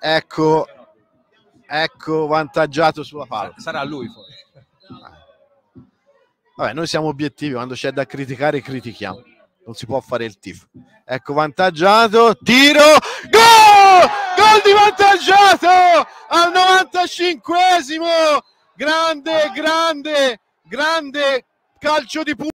ecco vantaggiato sulla palla. Sarà lui poi. Vabbè, noi siamo obiettivi, quando c'è da criticare critichiamo, non si può fare il tifo. Ecco vantaggiato, tiro, gol di Vantaggiato al 95esimo, grande calcio di punta.